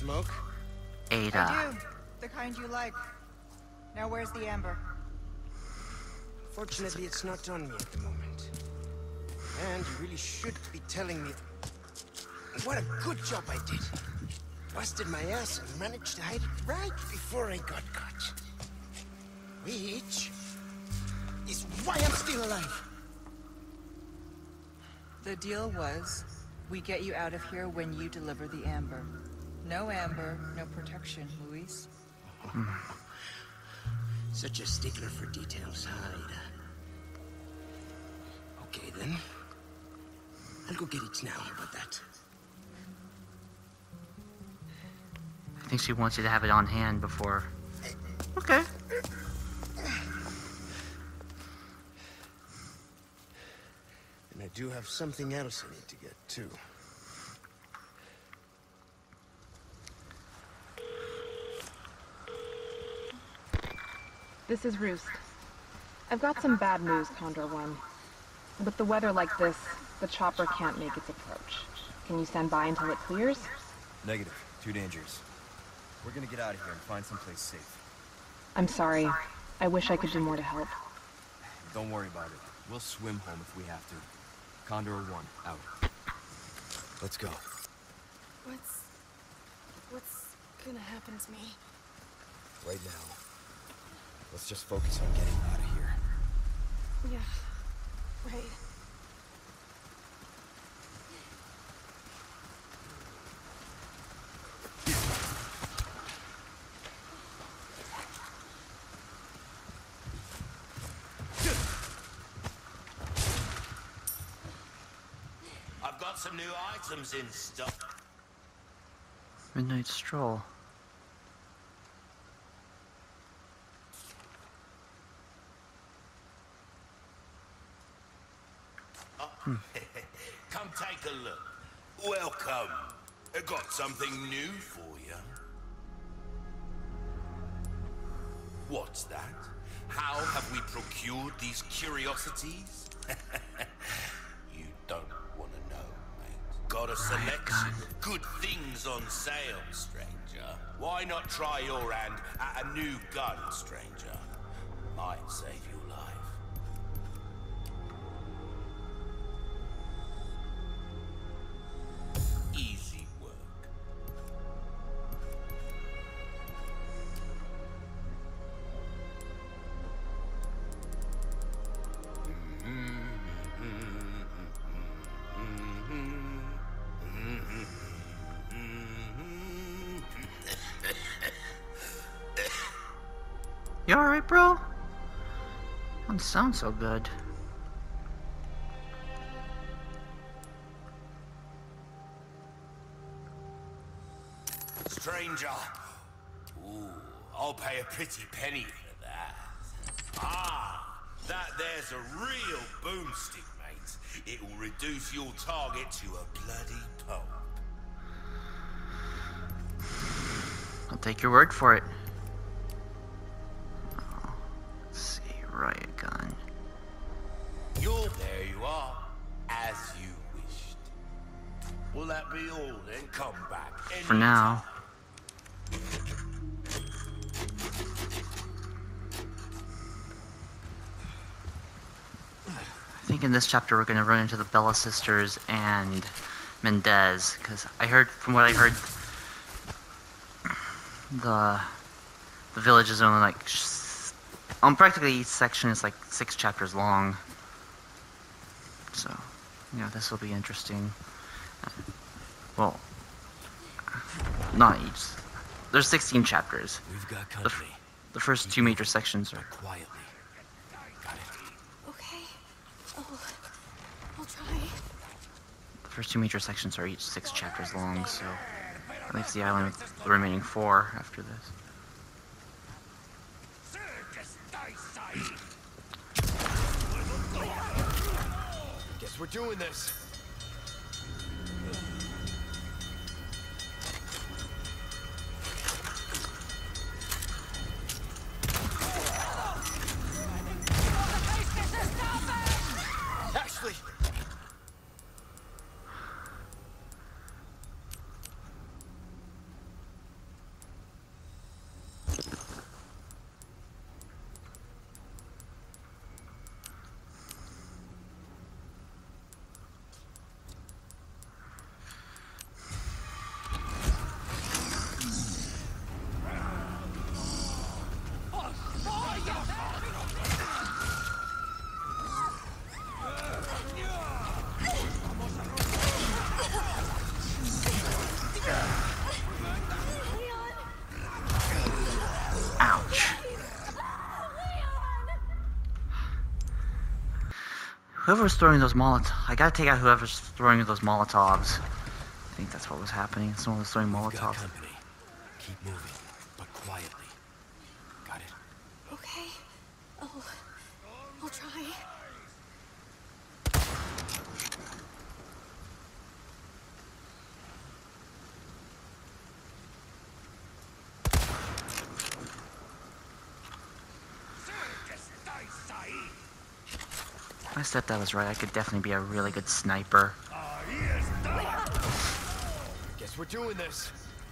smoke? Ada. I do. The kind you like. Now where's the amber? Fortunately, it's not on me at the moment. And you really should be telling me what a good job I did. Busted my ass and managed to hide it right before I got caught. Which is why I'm still alive. The deal was, we get you out of here when you deliver the amber. No amber, no protection, Luis. Such a stickler for details, Hyde. Okay, then. I'll go get it now. How about that? I think she wants you to have it on hand before. Okay. And I do have something else I need to get, too. This is Roost. I've got some bad news, Condor One. With the weather like this, the chopper can't make its approach. Can you stand by until it clears? Negative. Too dangerous. We're gonna get out of here and find someplace safe. I'm sorry. I wish I could do more to help. Don't worry about it. We'll swim home if we have to. Condor 1, out. Let's go. What's gonna happen to me? Right now, let's just focus on getting out of here. Yeah, right. I've got some new items in stock. Midnight stroll. Come take a look. Welcome. I got something new for you. What's that? How have we procured these curiosities? You don't want to know, mate. Got a selection of good things on sale, stranger. Why not try your hand at a new gun, stranger? Might save your life. Easy work. You alright, bro? Don't sound so good. Stranger. Ooh, I'll pay a pretty penny for that. Ah, that there's a real boomstick, mate. It will reduce your target to a bloody pulp. I'll take your word for it. Oh, let's see, riot gun. There you are, as you wished. Will that be all then? Come back. For now. I think in this chapter we're going to run into the Bella sisters and Mendez, because from what I heard, the village is only like practically each section is like 6 chapters long. So, yeah, this will be interesting. Well, not each. There's 16 chapters. We've got company. The first 2 major sections are Quietly. Got it. Okay. I'll try. the first 2 major sections are each 6 chapters long. So that leaves the island with the remaining 4 after this. Guess we're doing this. Ashley! Whoever's throwing those Molotovs... I gotta take out whoever's throwing those Molotovs. I think that's what was happening. Someone was throwing We've got Molotovs. company. Keep moving, but quietly. Got it? Okay. I'll try. My stepdad was right. I could definitely be a really good sniper. Guess we're doing this.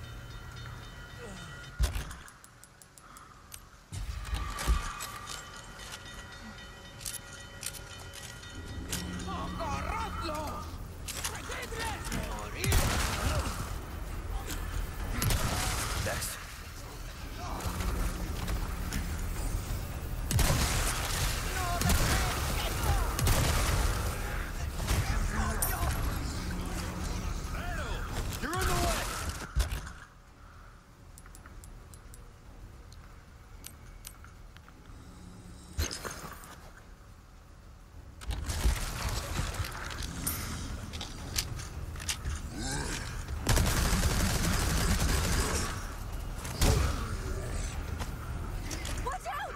Next. You're in the way. Watch out!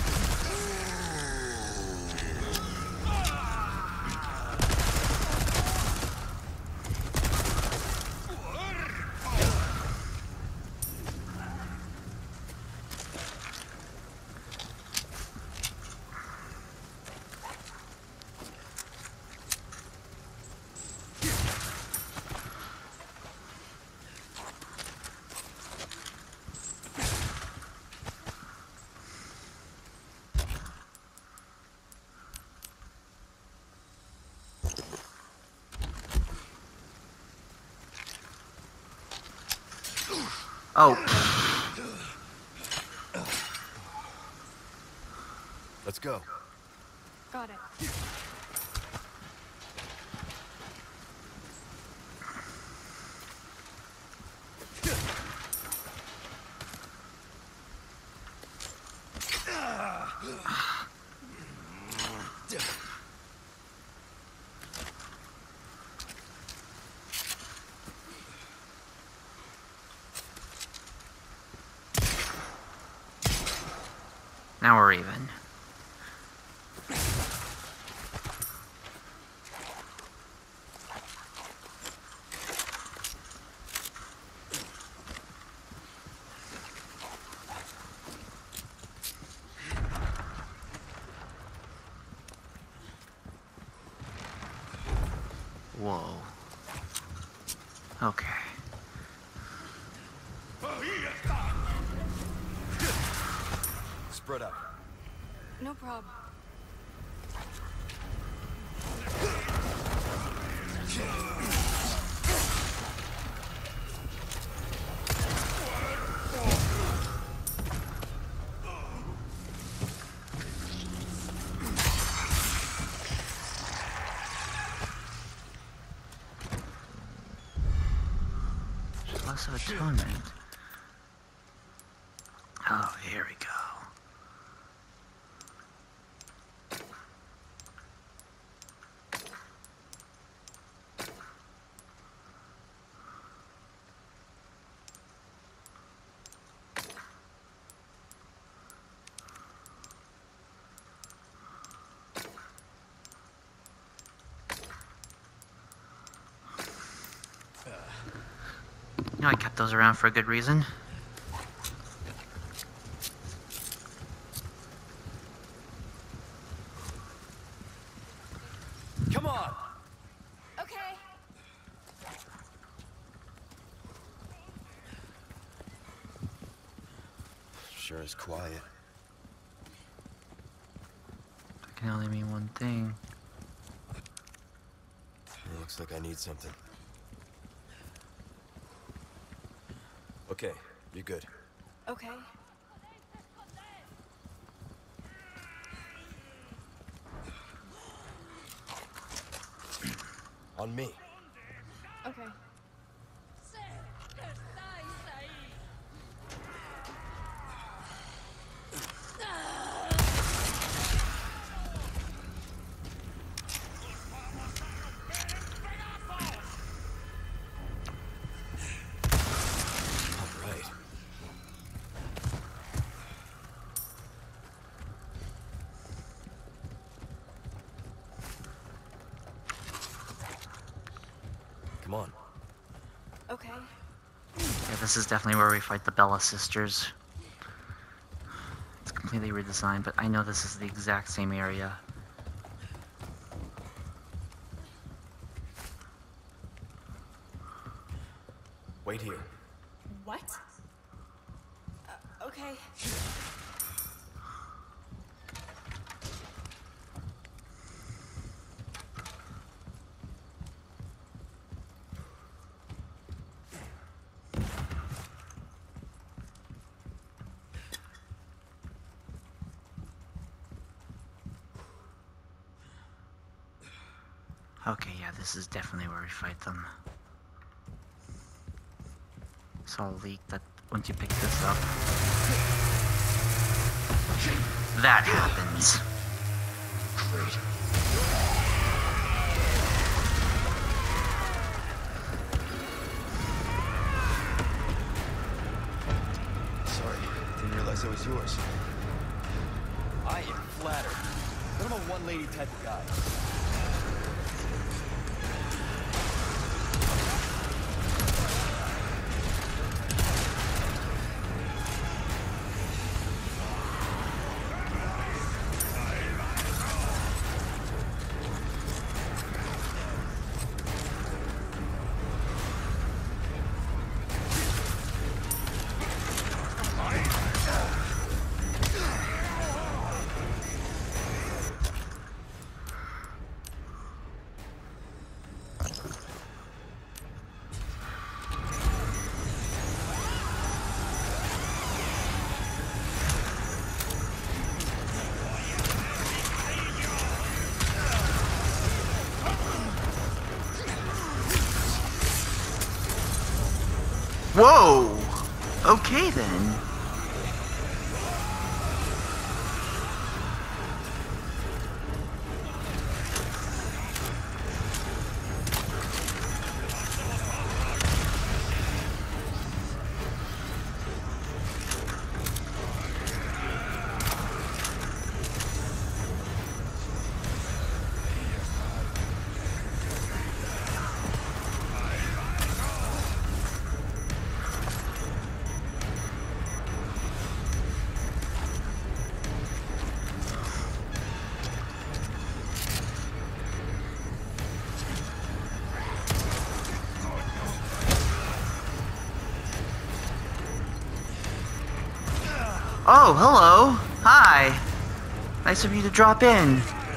Oh, Let's go. Got it. now we're even. Whoa. Okay. Spread out. No problem. Plus of atonement. Oh, here we go. You know, I kept those around for a good reason. Come on. Okay. Sure is quiet. That can only mean one thing. It looks like I need something. Okay, you're good. Okay. On me. Okay. this is definitely where we fight the Bella sisters. It's completely redesigned, but I know this is the exact same area. Wait here. What? Okay. Okay, yeah, this is definitely where we fight them. Saw a leak that once you pick this up, that happens. Sorry, didn't realize it was yours. I am flattered, but I'm a one-lady type of guy. Whoa! Okay then. Oh, hello. Hi. Nice of you to drop in.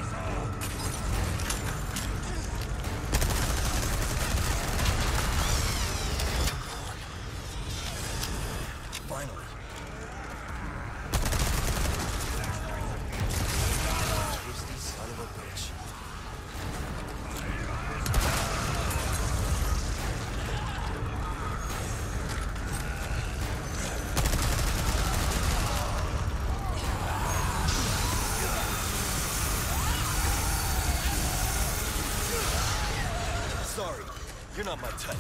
Finally. Twisty son of a bitch. Sorry, you're not my type.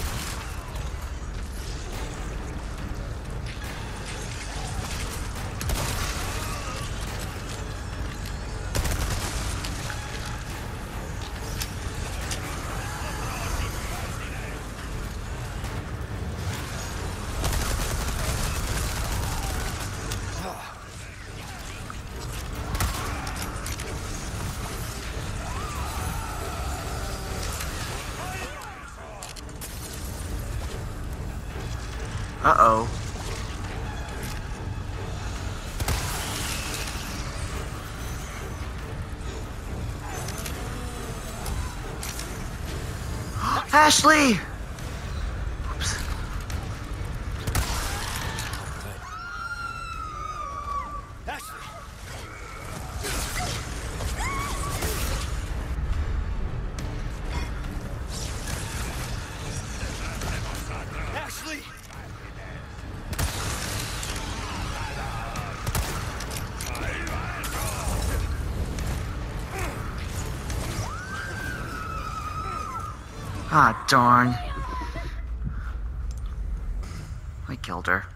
Uh-oh. Ashley! Oops. Ashley! Ashley! Ah, darn. I killed her.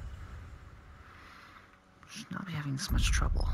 Should not be having this much trouble.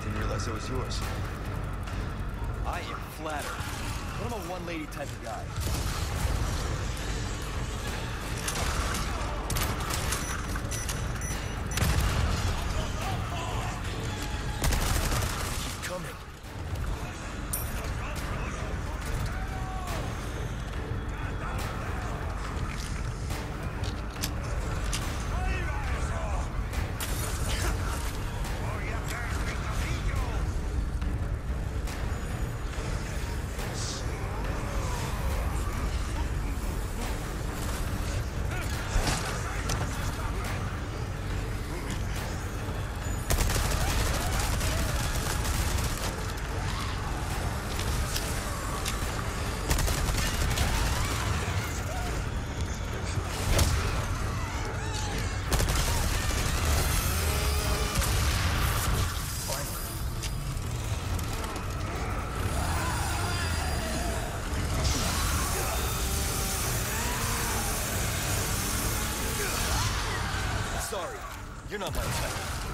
Didn't realize it was yours. I am flattered. But I'm a one-lady type of guy. Keep coming. Sorry, you're not my type.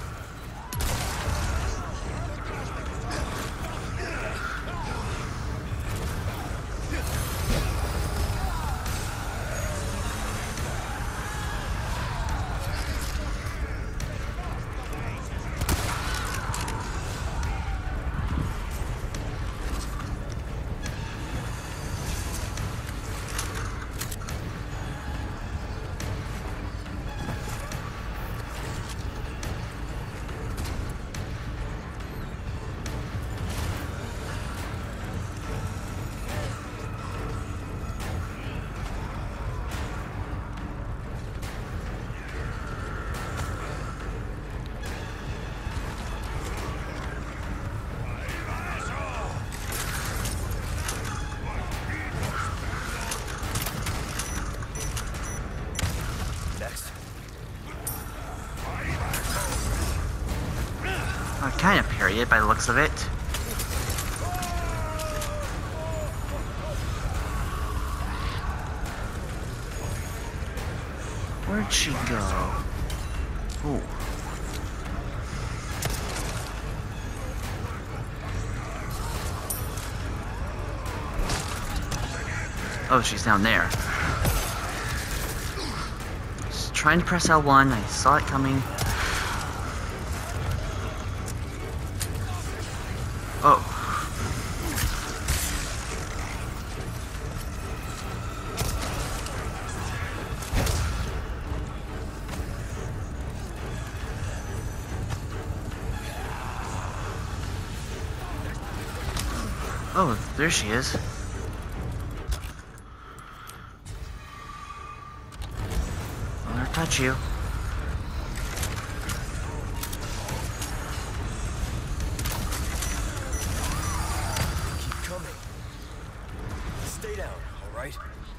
Kind of period by the looks of it. Where'd she go? Ooh. Oh, she's down there. Just trying to press L1. I saw it coming. Oh. Oh, there she is. I'll let her touch you. Stay down, all right?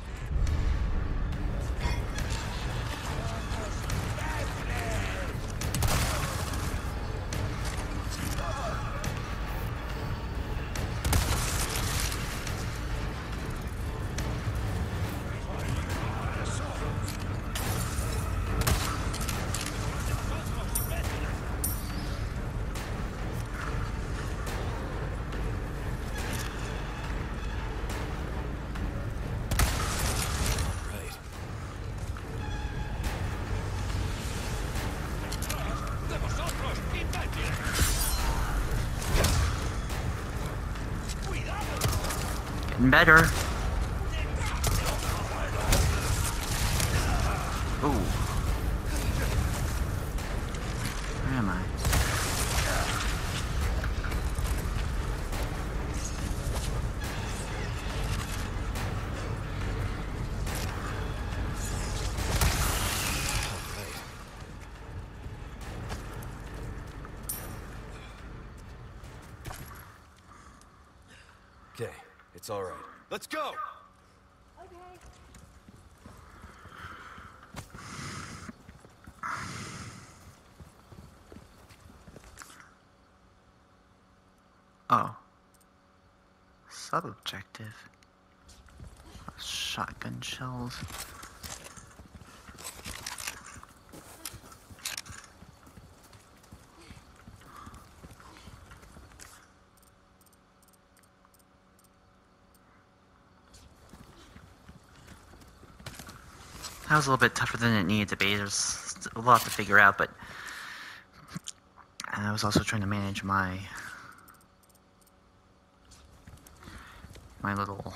Getting better. Ooh. Where am I? Okay, it's all right. Let's go! Okay. Oh. Sub-objective. Shotgun shells. That was a little bit tougher than it needed to be. There's a lot to figure out, but I was also trying to manage my little,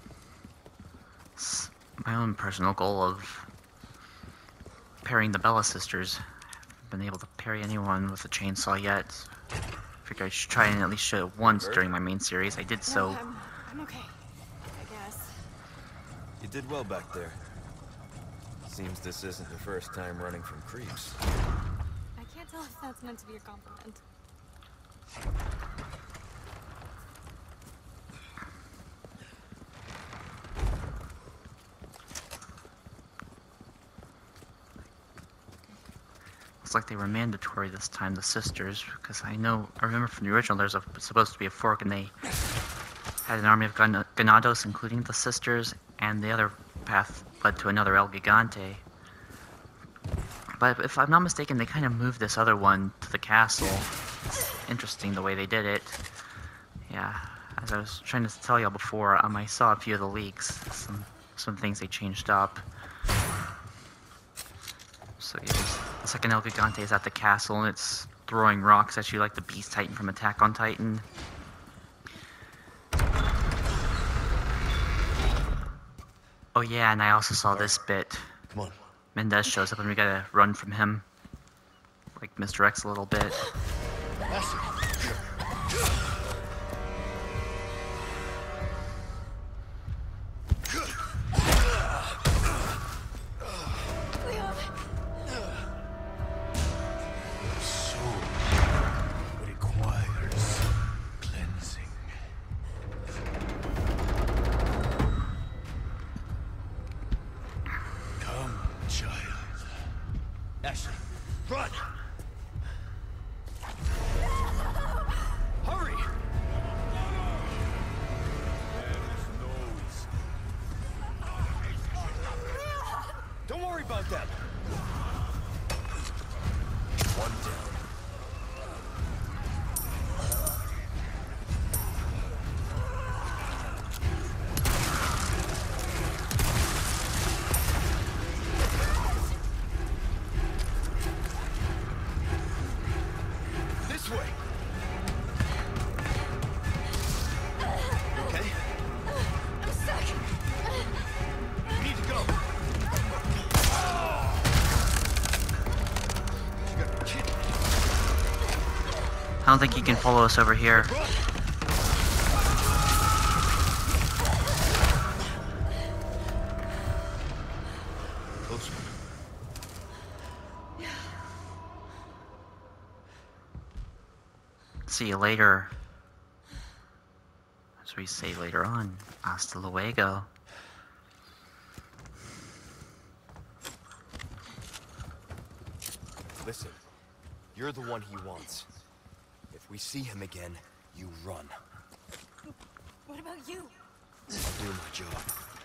my own personal goal of parrying the Bella sisters. I haven't been able to parry anyone with a chainsaw yet. Figured I should try and at least show it once during my main series. I did so. No, I'm okay. I guess. You did well back there. Seems this isn't your first time running from creeps. I can't tell if that's meant to be a compliment. Looks like they were mandatory this time, the sisters, because I remember from the original there's supposed to be a fork, and they had an army of ganados, including the sisters, and the other path led to another El Gigante. But if I'm not mistaken, they kind of moved this other one to the castle. It's interesting the way they did it. Yeah, as I was trying to tell y'all before, I saw a few of the leaks, some things they changed up. So yeah, the second El Gigante is at the castle, and it's throwing rocks at you like the Beast Titan from Attack on Titan. Oh yeah, and I also saw this bit. Come on. Mendez shows up and we gotta run from him. Like Mr. X a little bit. Ashley, run! Hurry! Don't worry about that. One down. This way. You okay? I'm stuck. You need to go. You got a kid. I don't think he can follow us over here. Closer. See you later. As we say later on, hasta luego. Listen, you're the one he wants. If we see him again, you run. What about you? I'll do my job.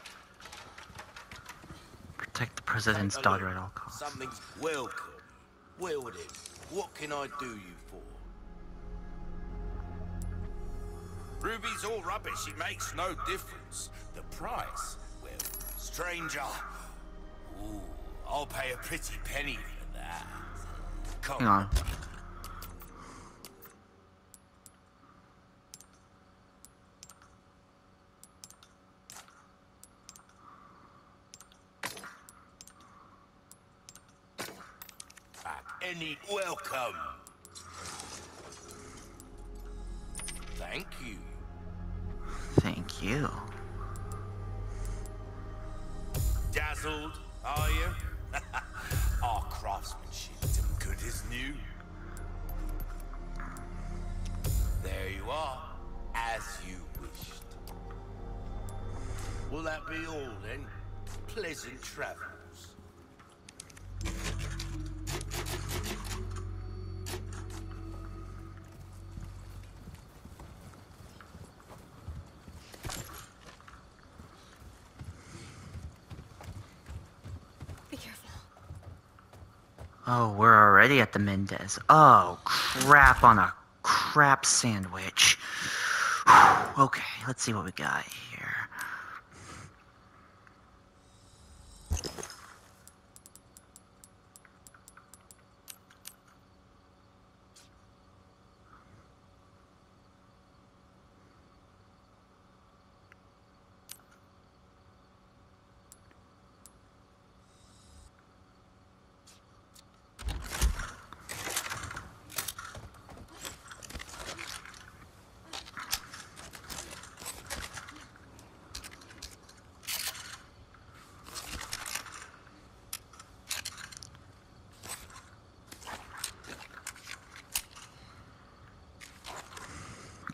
Protect the president's daughter at all costs. Something's welcome. Well then, what can I do you for? Ruby's all rubbish, it makes no difference. The price, well, stranger. Ooh, I'll pay a pretty penny for that. Come Hang on. Any welcome. Thank you. Thank you. Dazzled, are you? Our craftsmanship's as good as new. There you are, as you wished. Will that be all then? Pleasant travels. Be careful. Oh, we're already at the Mendez. Oh, crap on a crap sandwich. Okay, let's see what we got here.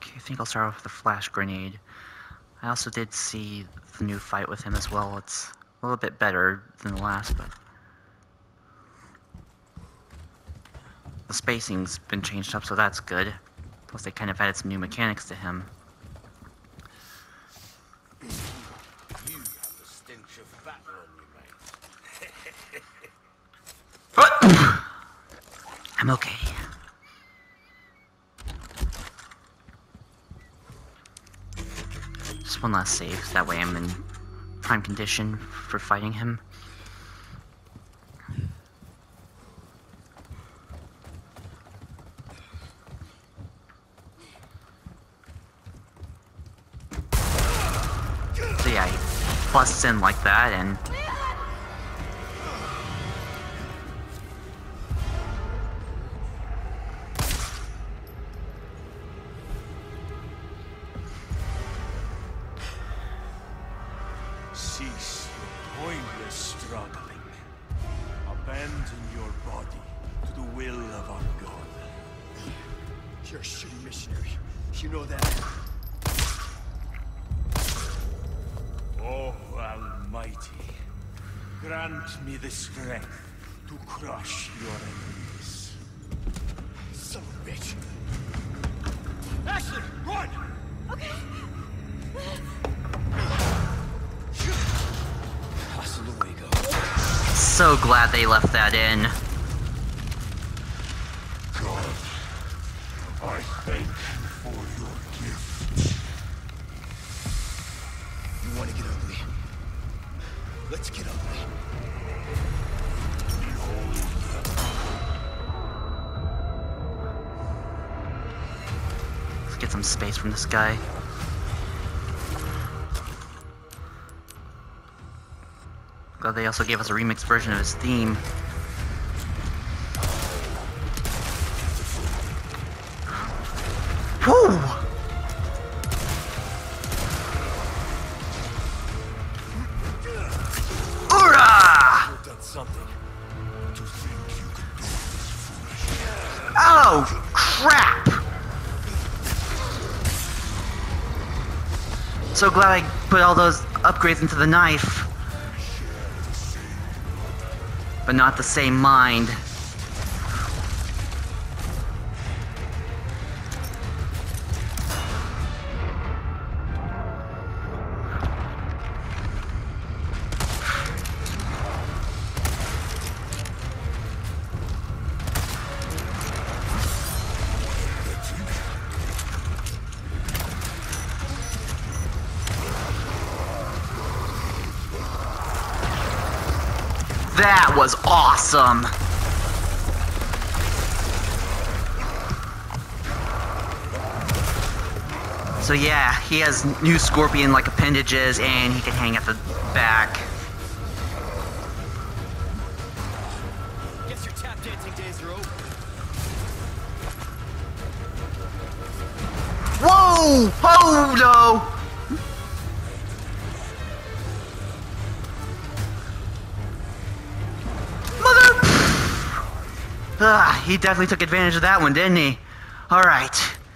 I think I'll start off with the flash grenade. I also did see the new fight with him as well. It's a little bit better than the last, but the spacing's been changed up, so that's good. Plus they kind of added some new mechanics to him. You have the stench of battle on you, mate. I'm okay. Just one last save, so that way I'm in prime condition for fighting him. So yeah, he busts in like that, and cease your pointless struggling. Abandon your body to the will of our God. You're a shitty missionary. You know that. Oh, Almighty, grant me the strength to crush your enemies. Son of a bitch. Ashley, run! Okay. Hasta luego. so glad they left that in. God, I thank you for your gift. You want to get ugly? Let's get ugly. Let's get some space from this guy. Glad they also gave us a remix version of his theme. Whew! Hoorah! You've done something. To think you could do this foolish. Oh, crap! So glad I put all those upgrades into the knife. But not the same mind. That was awesome! So yeah, he has new scorpion-like appendages, and he can hang at the back. Guess your tap dancing days are over. Whoa! Oh no! Ah, he definitely took advantage of that one, didn't he? Alright.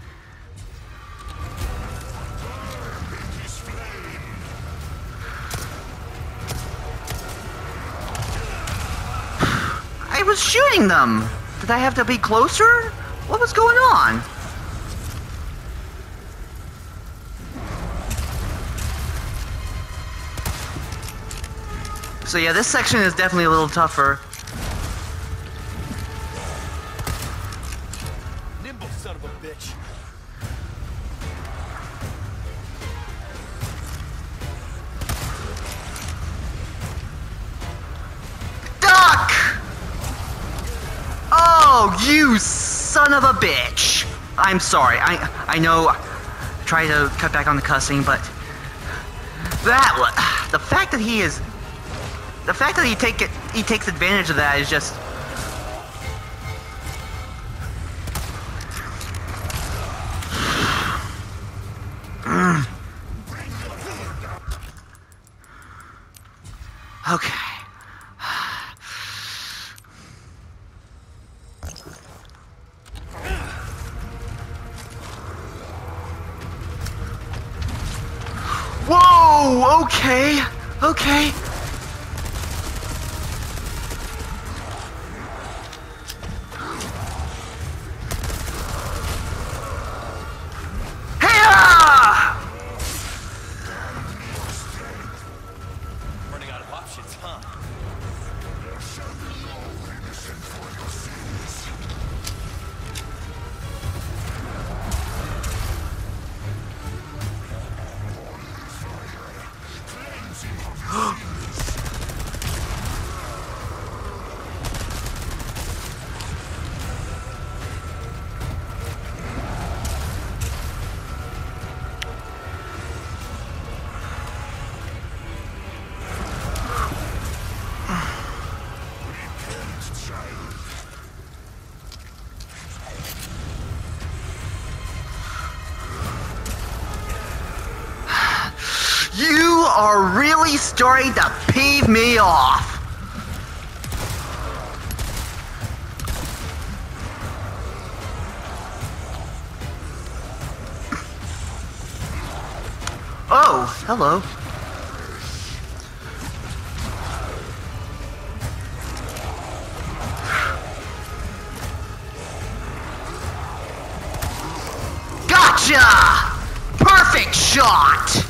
I was shooting them! Did I have to be closer? What was going on? So yeah, this section is definitely a little tougher. Nimble son of a bitch. Duck! Oh, you son of a bitch! I'm sorry. I know. I try to cut back on the cussing, but that was the fact that he takes advantage of that is just. Okay. Oh, okay. Okay. Running out of options, huh? You are really starting to peeve me off. Oh, hello. Gotcha! Perfect shot!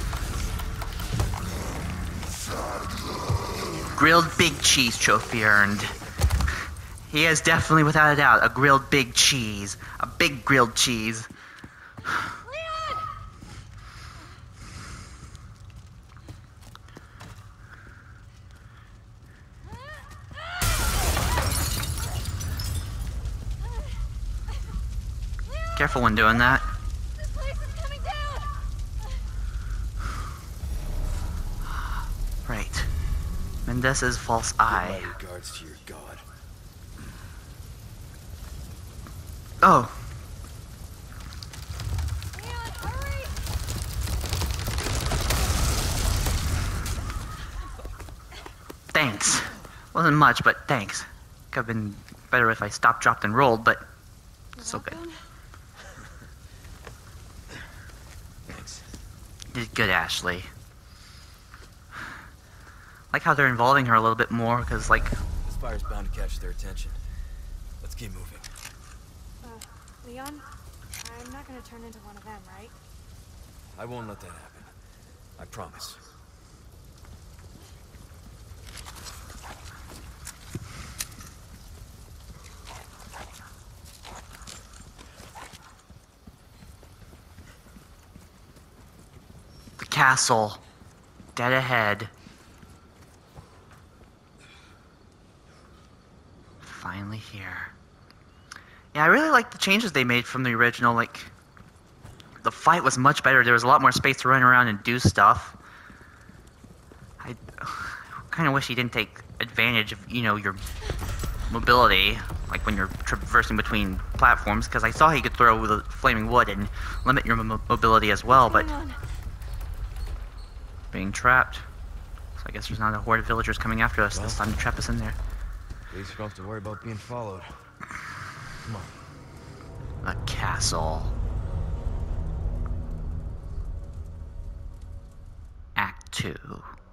Grilled big cheese trophy earned. He is definitely, without a doubt, a grilled big cheese. A big grilled cheese. Careful when doing that. This place is coming down! Right. Mendez's false Give my eye. regards to your god. Oh. Leon, hurry! Thanks. Wasn't much, but thanks. Could have been better if I stopped, dropped, and rolled, but still good. Thanks. You did good, Ashley. Like how they're involving her a little bit more, because, like... This fire's bound to catch their attention. Let's keep moving. Leon, I'm not gonna turn into one of them, right? I won't let that happen. I promise. The castle. Dead ahead. Finally here. Yeah, I really like the changes they made from the original. Like, the fight was much better. There was a lot more space to run around and do stuff. I kind of wish he didn't take advantage of, you know, your mobility, like when you're traversing between platforms, because I saw he could throw the flaming wood and limit your mobility as well, but being trapped. So I guess there's not a horde of villagers coming after us this time to trap us in there. At least we don't have to worry about being followed. Come on. A castle. Act 2.